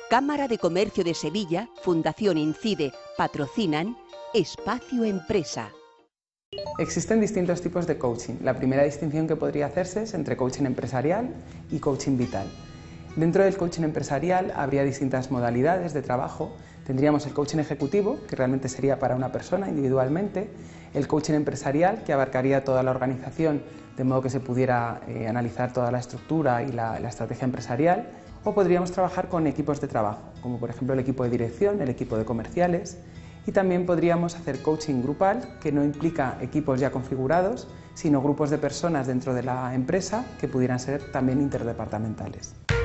Cámara de Comercio de Sevilla, Fundación Incide, patrocinan Espacio Empresa. Existen distintos tipos de coaching. La primera distinción que podría hacerse es entre coaching empresarial y coaching vital. Dentro del coaching empresarial habría distintas modalidades de trabajo. Tendríamos el coaching ejecutivo, que realmente sería para una persona individualmente, el coaching empresarial, que abarcaría toda la organización, de modo que se pudiera analizar toda la estructura y la estrategia empresarial, o podríamos trabajar con equipos de trabajo, como por ejemplo el equipo de dirección, el equipo de comerciales, y también podríamos hacer coaching grupal, que no implica equipos ya configurados, sino grupos de personas dentro de la empresa que pudieran ser también interdepartamentales.